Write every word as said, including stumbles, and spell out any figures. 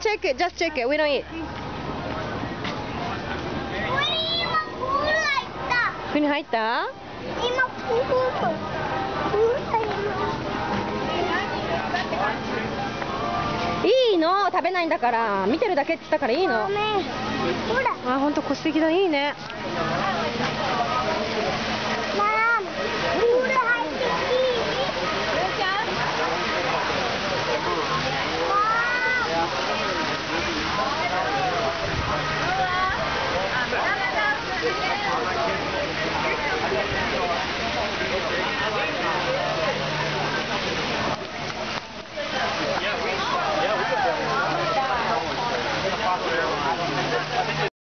check it, just check it. We don't eat. プールに入った？ 今プールプールいいの、食べないんだから見てるだけって言ったからいいの。 ほら。 あ、本当、個性的だ、いいね。